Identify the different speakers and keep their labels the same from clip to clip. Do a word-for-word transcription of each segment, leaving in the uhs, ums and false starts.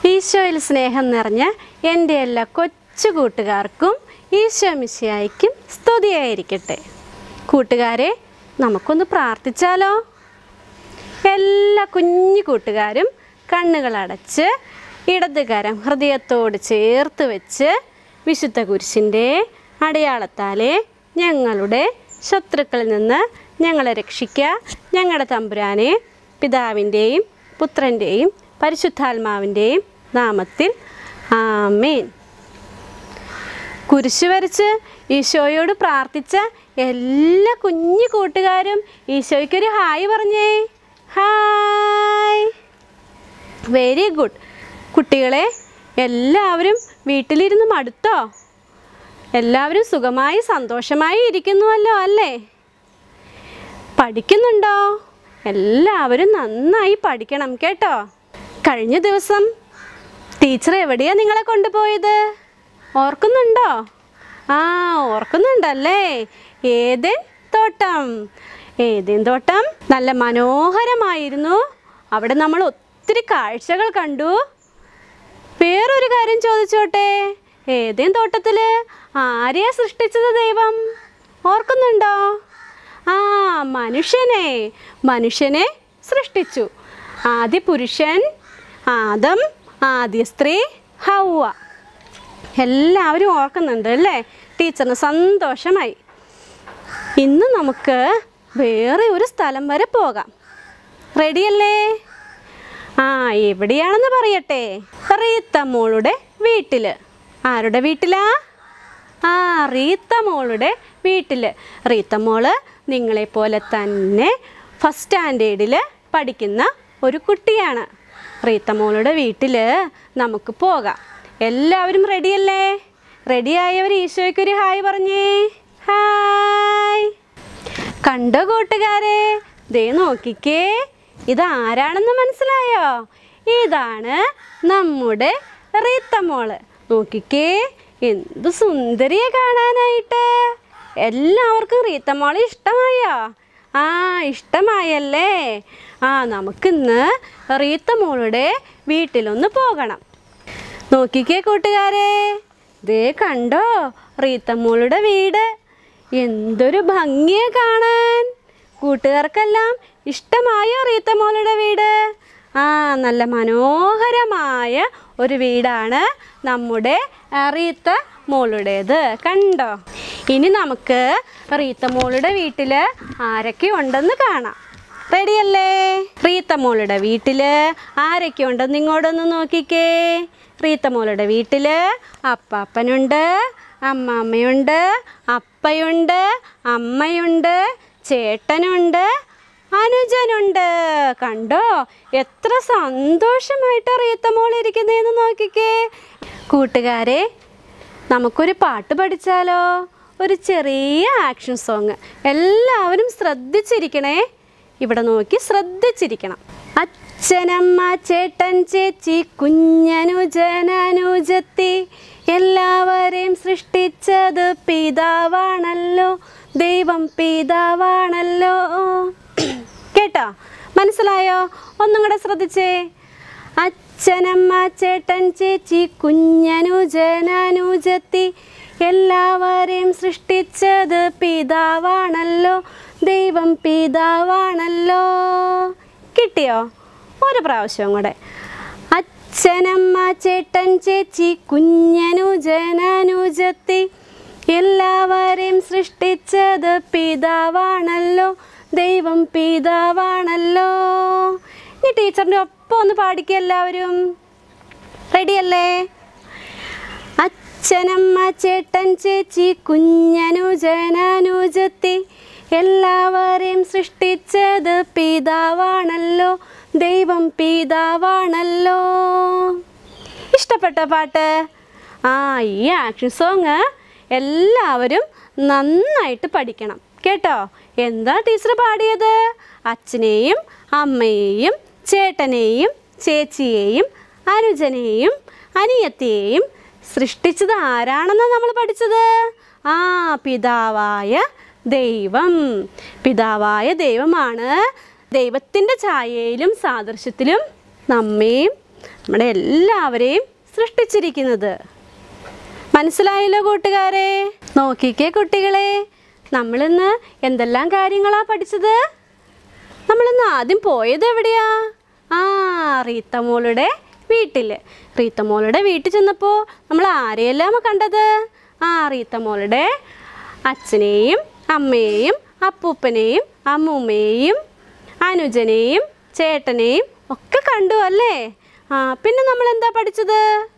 Speaker 1: ഈശോയിൽ സ്നേഹം നിറഞ്ഞ എൻ്റെ എല്ലാ കൊച്ചു കൂട്ടുകാർക്കും ഈശോ മിശിഹായ്ക്കും സ്തുതിയായിരിക്കട്ടെ. കൂട്ടുകാരെ, നമുക്കൊന്ന് പ്രാർത്ഥിച്ചാലോ? എല്ലാ കുഞ്ഞു കൂട്ടുകാരും കണ്ണുകളടച്ച് ഇടതുകരം ഹൃദയത്തോട് ചേർത്ത് വെച്ച് വിശുദ്ധ കുരിശിൻ്റെ അടയാളത്താലെ ഞങ്ങളുടെ ശത്രുക്കളിൽ നിന്ന് ഞങ്ങളെ രക്ഷിക്കുക. ഞങ്ങളുടെ തമ്പുരാനെ, പിതാവിൻ്റെയും പുത്രൻ്റെയും പരിശുദ്ധാത്മാവിൻ്റെയും നാമത്തിൽ ആമേൻ. കുരിശ് വരച്ച് ഈശോയോട് പ്രാർത്ഥിച്ച എല്ലാ കുഞ്ഞു കൂട്ടുകാരും ഈശോയ്ക്കൊരു ഹായ് പറഞ്ഞേ. ഹായ്. Very good. കുട്ടികളെ, എല്ലാവരും വീട്ടിലിരുന്ന് മടുത്തോ? എല്ലാവരും സുഖമായി സന്തോഷമായി ഇരിക്കുന്നുവല്ലോ അല്ലേ? പഠിക്കുന്നുണ്ടോ? എല്ലാവരും നന്നായി പഠിക്കണം കേട്ടോ. കഴിഞ്ഞ ദിവസം ടീച്ചർ എവിടെയാണ് നിങ്ങളെ കൊണ്ടുപോയത്? ഓർക്കുന്നുണ്ടോ? ആ, ഓർക്കുന്നുണ്ടല്ലേ. ഏതേൻ തോട്ടം. ഏതേൻ തോട്ടം നല്ല മനോഹരമായിരുന്നു. അവിടെ നമ്മൾ ഒത്തിരി കാഴ്ചകൾ കണ്ടു. വേറൊരു കാര്യം ചോദിച്ചോട്ടെ, ഏതേൻ തോട്ടത്തിൽ ആരെയാ സൃഷ്ടിച്ചത് ദൈവം? ഓർക്കുന്നുണ്ടോ? ആ, മനുഷ്യനെ മനുഷ്യനെ സൃഷ്ടിച്ചു. ആദ്യ പുരുഷൻ ആദം, ആദ്യ സ്ത്രീ ഹൗവ. എല്ലാവരും ഓർക്കുന്നുണ്ട് അല്ലേ? ടീച്ചറിന് സന്തോഷമായി. ഇന്ന് നമുക്ക് വേറെ ഒരു സ്ഥലം വരെ പോകാം. റെഡിയല്ലേ? ആ, എവിടെയാണെന്ന് പറയട്ടെ. റീത്ത മോളുടെ വീട്ടിൽ. ആരുടെ വീട്ടിലാ? ആ, റീത്ത മോളുടെ വീട്ടിൽ. റീത്ത മോള് നിങ്ങളെപ്പോലെ തന്നെ ഫസ്റ്റ് സ്റ്റാൻഡേർഡിൽ പഠിക്കുന്ന ഒരു കുട്ടിയാണ്. റീത്ത മോളുടെ വീട്ടിൽ നമുക്ക് പോകാം. എല്ലാവരും റെഡിയല്ലേ? റെഡിയായവർ ഈശോയ്ക്കൊരു ഹായ് പറഞ്ഞേ. ഹായ്. കണ്ടോ കൂട്ടുകാരെ? ദേ നോക്കിക്കേ, ഇതാരാണെന്ന് മനസ്സിലായോ? ഇതാണ് നമ്മുടെ റീത്ത മോള്. നോക്കിക്കേ, എന്ത് സുന്ദരിയെ കാണാനായിട്ട്. എല്ലാവർക്കും റീത്ത മോളെ ഇഷ്ടമായോ? ആ, ഇഷ്ടമായല്ലേ? ആ, നമുക്കിന്ന് റീത്ത മോളുടെ വീട്ടിലൊന്ന് പോകണം. നോക്കിക്കേ കൂട്ടുകാരെ, ദേ കണ്ടോ റീത്ത മോളുടെ വീട്. എന്തൊരു ഭംഗിയെ കാണാൻ. കൂട്ടുകാർക്കെല്ലാം ഇഷ്ടമായോ റീത്ത മോളുടെ വീട്? ആ, നല്ല മനോഹരമായ ഒരു വീടാണ് നമ്മുടെ റീത്ത മോളുടേത്. കണ്ടോ? ഇനി നമുക്ക് റീത്ത മോളുടെ വീട്ടിൽ ആരൊക്കെ ഉണ്ടെന്ന് കാണാം. റെഡിയല്ലേ? റീത്ത മോളുടെ വീട്ടിൽ ആരൊക്കെ ഉണ്ടെന്ന് ഇങ്ങോട്ടൊന്ന് നോക്കിക്കേ. റീത്ത മോളുടെ വീട്ടിൽ അപ്പാപ്പനുണ്ട്, അമ്മാമ്മയുണ്ട്, അപ്പയുണ്ട്, അമ്മയുണ്ട്, ചേട്ടനുണ്ട്, അനുജനുണ്ട്. കണ്ടോ? എത്ര സന്തോഷമായിട്ട് റീത്ത മോൾ ഇരിക്കുന്നതെന്ന് നോക്കിക്കേ. കൂട്ടുകാരെ, നമുക്കൊരു പാട്ട് പഠിച്ചാലോ? ഒരു ചെറിയ ആക്ഷൻ സോങ്. എല്ലാവരും ശ്രദ്ധിച്ചിരിക്കണേ. ഇവിടെ നോക്കി ശ്രദ്ധിച്ചിരിക്കണം. അച്ഛനമ്മ ചേട്ടൻ ചേച്ചി കുഞ്ഞനുജനനുജത്തി എല്ലാവരെയും സൃഷ്ടിച്ചത് പിതാവാണല്ലോ, ദൈവം പിതാവാണല്ലോ. കേട്ടോ? മനസ്സിലായോ? ഒന്നും കൂടെ ശ്രദ്ധിച്ചേ. അച്ഛനമ്മ ചേട്ടൻ ചേച്ചി കുഞ്ഞനുജനനുജത്തി എല്ലാവരെയും സൃഷ്ടിച്ചത് പിതാവാണല്ലോ, ദൈവം പിതാവാണല്ലോ. കിട്ടിയോ? ഒരു പ്രാവശ്യം കൂടെ. അച്ഛനമ്മ ചേട്ടൻ ചേച്ചി കുഞ്ഞനുജനനുജത്തി എല്ലാവരെയും സൃഷ്ടിച്ചത് പിതാവാണല്ലോ, ദൈവം പിതാവാണല്ലോ. ഇനി ടീച്ചറിൻ്റെ ഒപ്പം ഒന്ന് പാടിക്കുക എല്ലാവരും. റെഡിയല്ലേ? അച്ഛനമ്മ ചേട്ടൻ ചേച്ചി കുഞ്ഞനുജനനുജത്തി എല്ലാവരെയും സൃഷ്ടിച്ചത് പിതാവാണല്ലോ, ദൈവം പിതാവാണല്ലോ. ഇഷ്ടപ്പെട്ട പാട്ട്? ആ, ഈ ആക്ഷൻ സോങ് എല്ലാവരും നന്നായിട്ട് പഠിക്കണം കേട്ടോ. എന്താ ടീച്ചർ പാടിയത്? അച്ഛനെയും അമ്മയെയും ചേട്ടനെയും ചേച്ചിയെയും അനുജനെയും അനിയത്തിയെയും സൃഷ്ടിച്ചത് ആരാണെന്നാണ് നമ്മൾ പഠിച്ചത്? ആ, പിതാവായ ദൈവം. പിതാവായ ദൈവമാണ് ദൈവത്തിൻ്റെ ഛായയിലും സാദൃശ്യത്തിലും നമ്മെയും നമ്മുടെ എല്ലാവരെയും സൃഷ്ടിച്ചിരിക്കുന്നത്. മനസ്സിലായല്ലോ കൂട്ടുകാരെ? നോക്കിക്കേ കുട്ടികളെ, നമ്മളിന്ന് എന്തെല്ലാം കാര്യങ്ങളാണ് പഠിച്ചത്? നമ്മളിന്ന് ആദ്യം പോയത് എവിടെയാ? ആ റീത്തമോളുടെ വീട്ടിൽ. റീത്തമോളുടെ വീട്ടിൽ ചെന്നപ്പോൾ നമ്മൾ ആരെയെല്ലാം കണ്ടത്? ആ റീത്തമോളുടെ അച്ഛനെയും അമ്മയെയും അപ്പൂപ്പനെയും അമ്മൂമ്മയെയും അനുജനെയും ചേട്ടനെയും ഒക്കെ കണ്ടു അല്ലേ? ആ പിന്നെ നമ്മൾ എന്താ പഠിച്ചത്?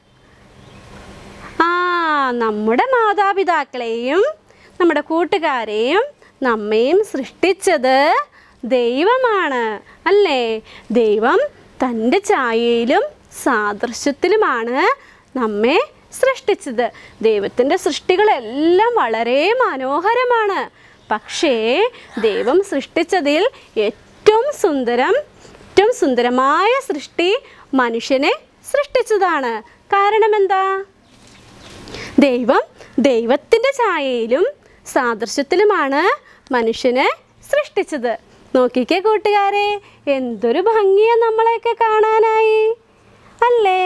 Speaker 1: ആ നമ്മുടെ മാതാപിതാക്കളെയും നമ്മുടെ കൂട്ടുകാരെയും നമ്മയും സൃഷ്ടിച്ചത് ദൈവമാണ് അല്ലേ? ദൈവം തൻ്റെ ഛായയിലും സാദൃശ്യത്തിലുമാണ് നമ്മെ സൃഷ്ടിച്ചത്. ദൈവത്തിൻ്റെ സൃഷ്ടികളെല്ലാം വളരെ മനോഹരമാണ്. പക്ഷേ ദൈവം സൃഷ്ടിച്ചതിൽ ഏറ്റവും സുന്ദരം ഏറ്റവും സുന്ദരമായ സൃഷ്ടി മനുഷ്യനെ സൃഷ്ടിച്ചതാണ്. കാരണം എന്താ? ദൈവം ദൈവത്തിൻ്റെ ഛായയിലും സാദൃശ്യത്തിലുമാണ് മനുഷ്യനെ സൃഷ്ടിച്ചത്. നോക്കിക്കേ കൂട്ടുകാരെ, എന്തൊരു ഭംഗിയാ നമ്മളെയൊക്കെ കാണാനായി അല്ലേ?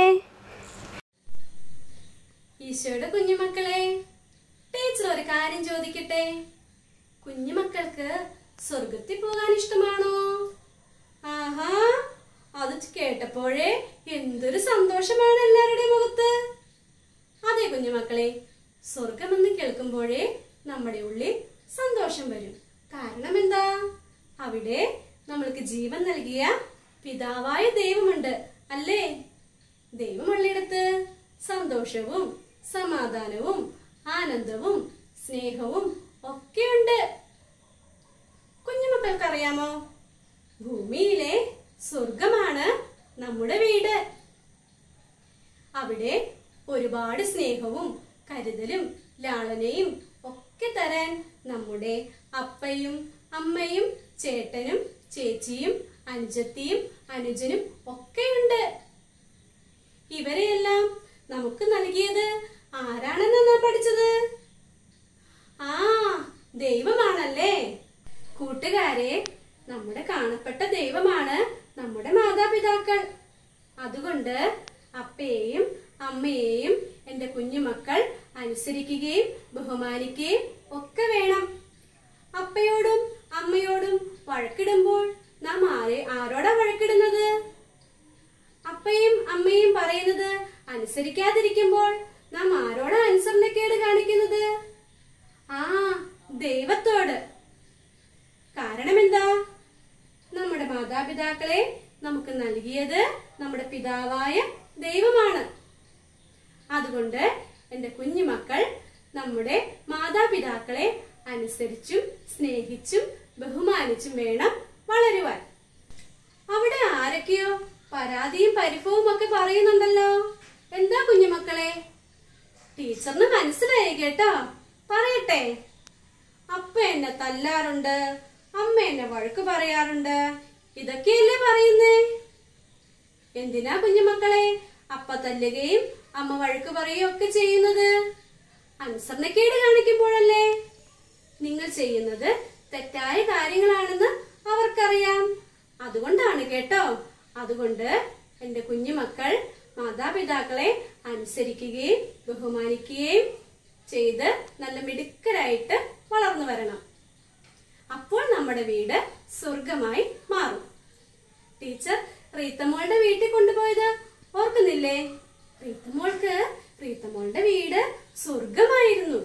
Speaker 1: ഈശോയുടെ കുഞ്ഞുമക്കളെ, ടീച്ചർ ഒരു കാര്യം ചോദിക്കട്ടെ. കുഞ്ഞുമക്കൾക്ക് സ്വർഗത്തിൽ പോകാൻ ഇഷ്ടമാണോ? ആഹാ, അത് കേട്ടപ്പോഴേ എന്തൊരു സന്തോഷമാണ് എല്ലാവരുടെയും മുഖത്ത്. അതെ കുഞ്ഞുമക്കളെ, സ്വർഗമെന്ന് കേൾക്കുമ്പോഴേ നമ്മുടെ ഉള്ളിൽ സന്തോഷം വരും. കാരണം എന്താ? അവിടെ നമ്മൾക്ക് ജീവൻ നൽകിയ പിതാവായ ദൈവമുണ്ട് അല്ലേ? ദൈവമുള്ളിടത്ത് സന്തോഷവും സമാധാനവും ആനന്ദവും സ്നേഹവും ഒക്കെയുണ്ട്. കുഞ്ഞുമക്കൾക്കറിയാമോ, ഭൂമിയിലെ സ്വർഗമാണ് നമ്മുടെ വീട്. അവിടെ ഒരുപാട് സ്നേഹവും കരുതലും ലാളനയും ഒക്കെ തരാൻ നമ്മുടെ അപ്പയും അമ്മയും ചേട്ടനും ചേച്ചിയും അനുജത്തിയും അനുജനും ഒക്കെയുണ്ട്. ഇവരെയെല്ലാം നമുക്ക് നൽകിയത് ആരാണെന്നാ പഠിച്ചത്? ആ ദൈവമാണല്ലേ? കൂട്ടുകാരെ, നമ്മുടെ കാണപ്പെട്ട ദൈവമാണ് നമ്മുടെ മാതാപിതാക്കൾ. അതുകൊണ്ട് അപ്പയെയും അമ്മയെയും എൻ്റെ കുഞ്ഞുമക്കൾ അനുസരിക്കുകയും ബഹുമാനിക്കുകയും ഒക്കെ വേണം. അപ്പയോടും അമ്മയോടും വഴക്കിടുമ്പോൾ നാം ആരെ ആരോടാ വഴക്കിടുന്നത്? അപ്പയും അമ്മയും പറയുന്നത് അനുസരിക്കാതിരിക്കുമ്പോൾ നാം ആരോടാ അനുസരണക്കേട് കാണിക്കുന്നത്? ആ ദൈവത്തോട്. കാരണം എന്താ? നമ്മുടെ മാതാപിതാക്കളെ നമുക്ക് നൽകിയത് നമ്മുടെ പിതാവായ ദൈവമാണ്. അതുകൊണ്ട് എൻ്റെ കുഞ്ഞുമക്കൾ നമ്മുടെ മാതാപിതാക്കളെ അനുസരിച്ചും സ്നേഹിച്ചും ബഹുമാനിച്ചും വേണം വളരുവാൻ. അവിടെ ആരൊക്കെയോ പരാതിയും പരിഭവവും ഒക്കെ പറയുന്നുണ്ടല്ലോ. എന്താ കുഞ്ഞുമക്കളെ? ടീച്ചറിന് മനസ്സിലായി കേട്ടോ. പറയട്ടെ. അപ്പ എന്നെ തല്ലാറുണ്ട്, അമ്മ എന്നെ വഴക്ക് പറയാറുണ്ട്, ഇതൊക്കെയല്ലേ പറയുന്നേ? എന്തിനാ കുഞ്ഞുമക്കളെ അപ്പ തല്ലുകയും അമ്മ വഴക്ക് പറയുകയും ഒക്കെ ചെയ്യുന്നത്? അനുസരണക്കേട് കാണിക്കുമ്പോഴല്ലേ? നിങ്ങൾ ചെയ്യുന്നത് തെറ്റായ കാര്യങ്ങളാണെന്ന് അവർക്കറിയാം. അതുകൊണ്ടാണ് കേട്ടോ. അതുകൊണ്ട് എൻ്റെ കുഞ്ഞുമക്കൾ മാതാപിതാക്കളെ അനുസരിക്കുകയും ബഹുമാനിക്കുകയും ചെയ്ത് നല്ല മിടുക്കരായിട്ട് വളർന്നു വരണം. അപ്പോൾ നമ്മുടെ വീട് സ്വർഗമായി മാറും. ടീച്ചർ റീത്തമോളുടെ വീട്ടിൽ കൊണ്ടുപോയത് ഓർക്കുന്നില്ലേ? റീത്തമോൾക്ക് റീത്തമോളുടെ വീട് സ്വർഗമായിരുന്നു.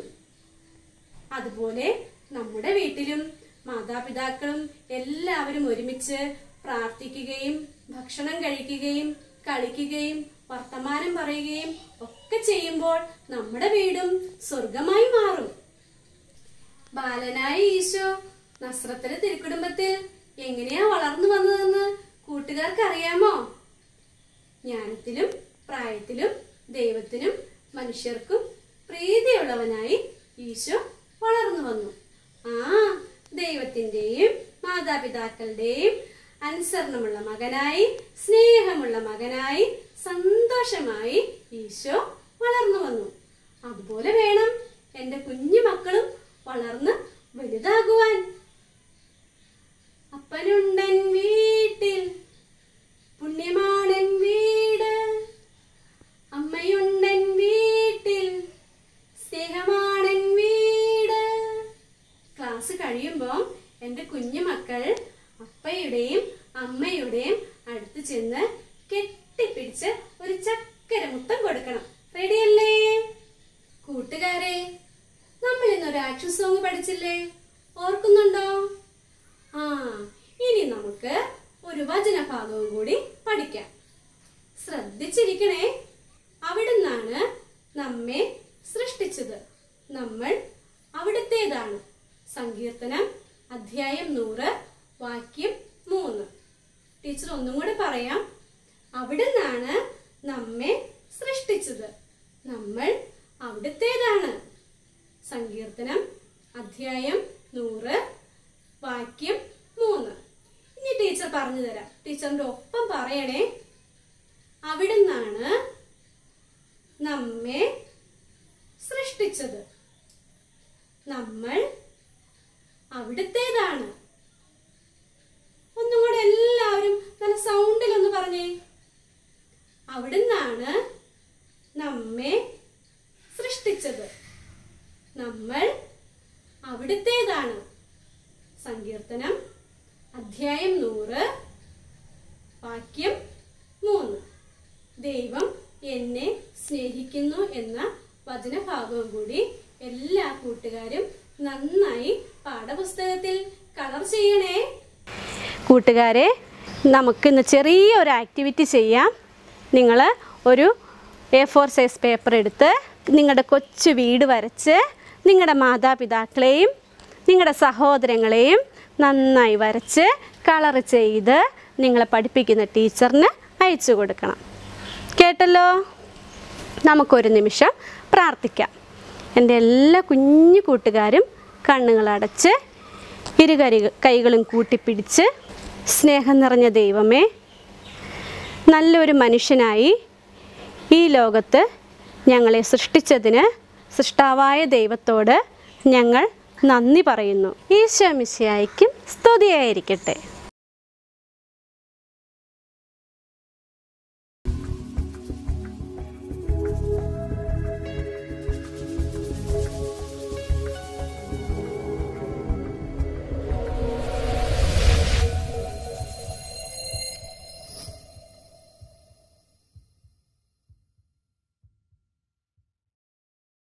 Speaker 1: അതുപോലെ നമ്മുടെ വീട്ടിലും മാതാപിതാക്കളും എല്ലാവരും ഒരുമിച്ച് പ്രാർത്ഥിക്കുകയും ഭക്ഷണം കഴിക്കുകയും കളിക്കുകയും വർത്തമാനം പറയുകയും ഒക്കെ ചെയ്യുമ്പോൾ നമ്മുടെ വീടും സ്വർഗമായി മാറും. ബാലനായ ഈശോ നസ്രത്തിലെ തിരുക്കുടുംബത്തിൽ എങ്ങനെയാ വളർന്നു വന്നതെന്ന് കൂട്ടുകാർക്ക് അറിയാമോ? ജ്ഞാനത്തിലും പ്രായത്തിലും ദൈവത്തിനും മനുഷ്യർക്കും പ്രീതിയുള്ളവനായി ഈശോ വളർന്നു വന്നു. ആ ദൈവത്തിന്റെയും മാതാപിതാക്കളുടെയും അനുസരണമുള്ള മകനായി സ്നേഹമുള്ള മകനായി സന്തോഷമായി ഈശോ വളർന്നു വന്നു. അതുപോലെ വേണം എൻ്റെ കുഞ്ഞു മക്കളും വളർന്ന് വലുതാകുവാൻ. അപ്പനുണ്ടൻ വീട്ടിൽ പുണ്യമാണൻ വീട്, പഠിച്ചില്ലേ? ഓർക്കുന്നുണ്ടോ? ആ, ഇനി നമുക്ക് ഒരു വചനഭാഗവും കൂടി പഠിക്കാം. ശ്രദ്ധിച്ചിരിക്കണേ. അവിടുന്നാണ് നമ്മെ സൃഷ്ടിച്ചത്, നമ്മൾ അവിടുത്തേതാണ്. സങ്കീർത്തനം അധ്യായം നൂറ് വാക്യം മൂന്ന്. ടീച്ചർ ഒന്നും കൂടെ പറയാം. അവിടുന്നാണ് നമ്മെ സൃഷ്ടിച്ചത്, നമ്മൾ അവിടുത്തേതാണ്. സങ്കീർത്തനം അധ്യായം നൂറ് വാക്യം മൂന്ന്. ഇനി ടീച്ചർ പറഞ്ഞു തരാം. ടീച്ചറിന്റെ ഒപ്പം പറയണേ. അവിടുന്നാണ് നമ്മെ സൃഷ്ടിച്ചത്, നമ്മൾ അവിടുത്തേതാണ്. ഒന്നും കൂടെ എല്ലാവരും നല്ല സൗണ്ടിൽ ഒന്ന് പറഞ്ഞേ. അവിടുന്നാണ് നമ്മെ സൃഷ്ടിച്ചത്, നമ്മൾ അവിടുത്തേതാണ്. സങ്കീർത്തനം അധ്യായം നൂറ് വാക്യം മൂന്ന്. ദൈവം എന്നെ സ്നേഹിക്കുന്നു എന്ന വചനഭാഗവും കൂടി എല്ലാ കൂട്ടുകാരും നന്നായി പാഠപുസ്തകത്തിൽ കളർ ചെയ്യണേ. കൂട്ടുകാരെ, നമുക്കിന്ന് ചെറിയൊരു ആക്ടിവിറ്റി ചെയ്യാം. നിങ്ങൾ ഒരു എ ഫോർ സൈസ് പേപ്പർ എടുത്ത് നിങ്ങളുടെ കൊച്ചു വീട് വരച്ച് നിങ്ങളുടെ മാതാപിതാക്കളെയും നിങ്ങളുടെ സഹോദരങ്ങളെയും നന്നായി വരച്ച് കളർ ചെയ്ത് നിങ്ങളെ പഠിപ്പിക്കുന്ന ടീച്ചറിന് അയച്ചു കൊടുക്കണം. കേട്ടല്ലോ? നമുക്കൊരു നിമിഷം പ്രാർത്ഥിക്കാം. എൻ്റെ എല്ലാ കുഞ്ഞു കൂട്ടുകാരും കണ്ണുകളടച്ച് ഇരുകരി കൈകളും കൂട്ടിപ്പിടിച്ച്, സ്നേഹം നിറഞ്ഞ ദൈവമേ, നല്ലൊരു മനുഷ്യനായി ഈ ലോകത്ത് ഞങ്ങളെ സൃഷ്ടിച്ചതിന് സൃഷ്ടാവായ ദൈവത്തോട് ഞങ്ങൾ നന്ദി പറയുന്നു. ഈശോ മിശിഹായ്ക്കും സ്തുതിയായിരിക്കട്ടെ.